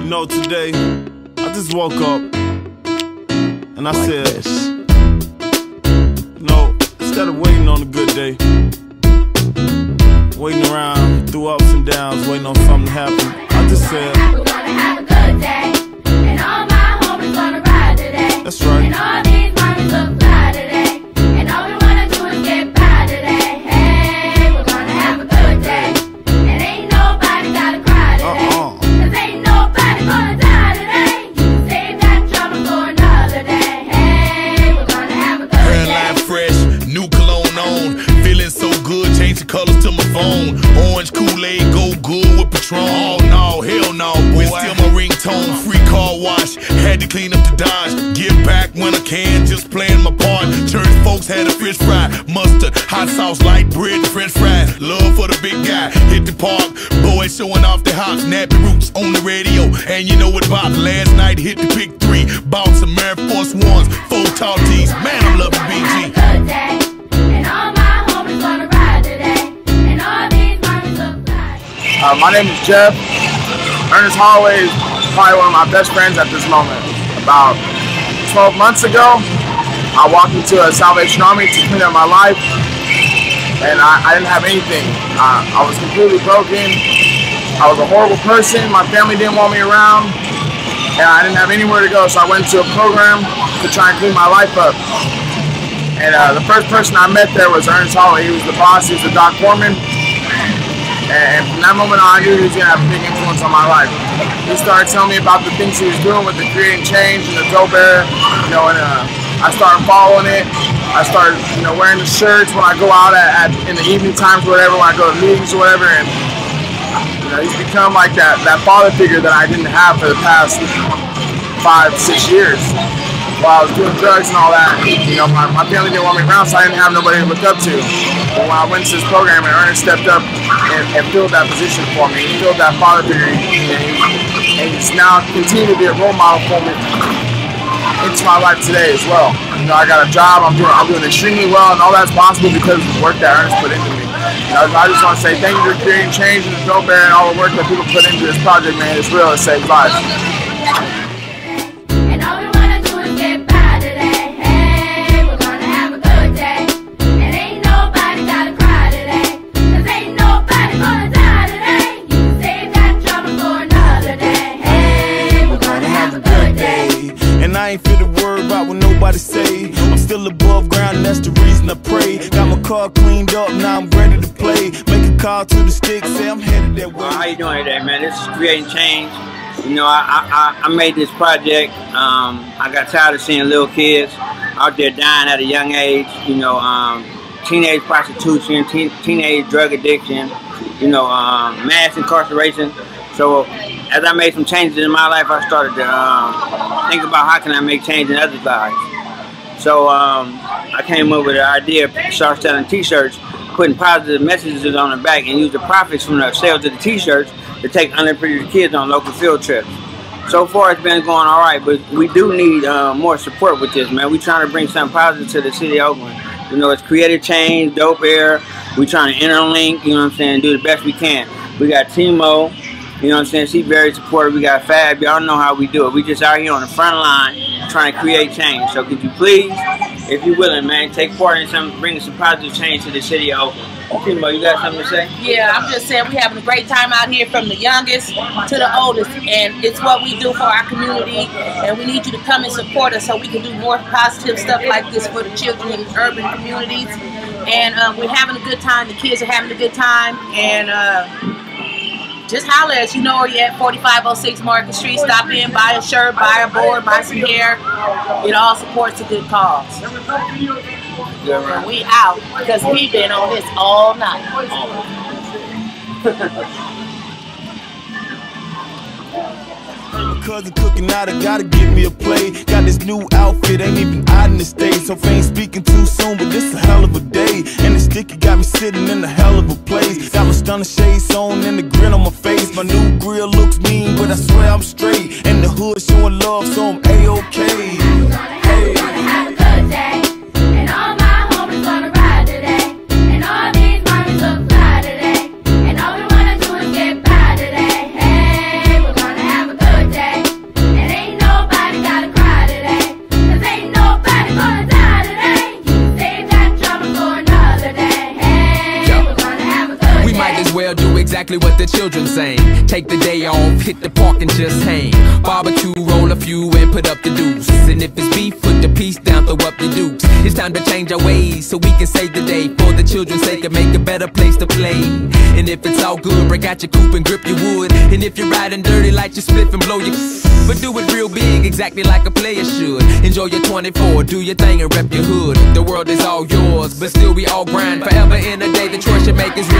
know, today, I just woke up and I said, instead of waiting on a good day, waiting around through ups and downs, waiting on something to happen, I just said, we're gonna have a good day, and all my homies gonna ride today. That's right. And all these mommies look fly today, and all we wanna do is get by today. Hey, we're gonna have a good day, and ain't nobody gotta cry today. Cause ain't nobody gonna die today. You can save that drama for another day. Hey, we're gonna have a good day. Hairline fresh, new cologne on, feeling so good, change the colors to my phone. Orange Kool-Aid, go good with Patron. Oh no, hell no, boy. It's still my ringtone, free car wash. Had to clean up the Dodge, give back when I can, just playing my part. Church folks had a fish fry, mustard, hot sauce, light bread, french fries. Love for the big guy, hit the park. Boys showing off their hops, nappy roots on the radio. And you know what Bob, last night hit the pick 3. Bought some Air Force Ones, 4 tall tees. Man, I'm loving BG. Good day, and all my homies gonna ride today, and all these mommies look fly. My name is Jeff. Ernest Holloway is probably one of my best friends at this moment. About 12 months ago, I walked into a Salvation Army to clean up my life, and I didn't have anything. I was completely broken. I was a horrible person. My family didn't want me around, and I didn't have anywhere to go, so I went to a program to try and clean my life up. And the first person I met there was Ernest Holloway. He was the boss. He was the doc foreman. And from that moment on, I knew he was going to have a big influence on my life. He started telling me about the things he was doing with the Creating Change and the Dope Era, and I started following it. I started, wearing the shirts when I go out in the evening times or whatever, when I go to meetings or whatever, and he's become like that father figure that I didn't have for the past 5-6 years. While I was doing drugs and all that, my family didn't want me around, so I didn't have nobody to look up to. But when I went to this program and Ernest stepped up and filled that position for me, he filled that father figure, and he's now continued to be a role model for me into my life today as well. I got a job, I'm doing extremely well, and all that's possible because of the work that Ernest put into me. I just want to say thank you for Creating Change and the Dope Era and all the work that people put into this project, man. It's real, it saves lives. I ain't fit to worry about what nobody say. I'm still above ground and that's the reason I pray. Got my car cleaned up, now I'm ready to play. Make a call to the stick, say I'm headed that way. How you doing today, man? This is Creating Change. I made this project. I got tired of seeing little kids out there dying at a young age. Teenage prostitution, teenage drug addiction, mass incarceration. So as I made some changes in my life, I started to think about how can I make change in others' lives. So I came up with the idea of start selling t-shirts, putting positive messages on the back and use the profits from the sales of the t-shirts to take underprivileged kids on local field trips. So far it's been going all right, but we do need more support with this, man. We're trying to bring something positive to the city of Oakland. It's Creative Change, Dope Era. We're trying to interlink, do the best we can. We got Timo. She's very supportive. We got Fab. Y'all know how we do it. We just out here on the front line trying to create change. So could you please, if you're willing, man, take part in bringing some positive change to the city of Oakland. Timo, you got something to say? Yeah, I'm just saying we're having a great time out here from the youngest to the oldest. And it's what we do for our community. And we need you to come and support us so we can do more positive stuff like this for the children in urban communities. And we're having a good time. The kids are having a good time. And just holler at us. You know where you're at, 4506 Market Street. Stop in, buy a shirt, buy a board, buy some hair. It all supports a good cause. And we out because we've been on this all night. My cousin cooking out, I gotta get me a plate. Got this new outfit, ain't even out in the States. So if I ain't speaking too soon, but this a hell of a day. And the sticky got me sitting in a hell of a place. Got my stunner shades on and the grin on my face. My new grill looks mean, but I swear I'm straight. And the hood showing love, so I'm A-OK. Hey. Have a good day, and all my homies gonna ride today, and all these mommies look fly today, and all we wanna do is get by today. Hey, we're gonna have a good day. as well do exactly what the children saying. Take the day off, hit the park and just hang. Barbecue, roll a few and put up the deuce. And if it's beef, put the piece down, throw up the dukes. It's time to change our ways so we can save the day. For the children's sake and make a better place to play. And if it's all good, break out your coupe and grip your wood. And if you're riding dirty, light your spliff and blow your but do it real big, exactly like a player should. Enjoy your 24, do your thing and rep your hood. The world is all yours, but still we all grind. Forever in a day, the choice you make is real.